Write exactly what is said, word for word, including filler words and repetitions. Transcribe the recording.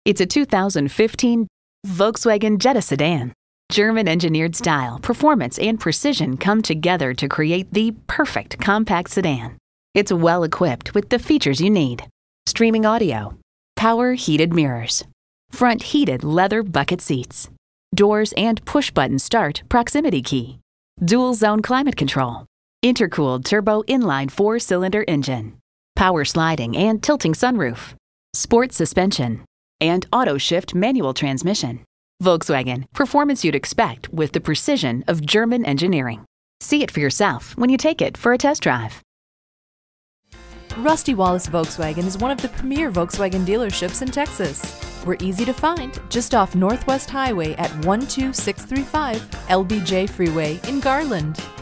It's a two thousand fifteen Volkswagen Jetta sedan. German-engineered style, performance, and precision come together to create the perfect compact sedan. It's well equipped with the features you need: streaming audio, power heated mirrors, front heated leather bucket seats, doors and push-button start proximity key, dual zone climate control, intercooled turbo inline four-cylinder engine, power sliding and tilting sunroof, sport suspension, and auto shift manual transmission. Volkswagen, performance you'd expect with the precision of German engineering. See it for yourself when you take it for a test drive. Rusty Wallis Volkswagen is one of the premier Volkswagen dealerships in Texas. We're easy to find just off Northwest Highway at one two six three five L B J Freeway in Garland.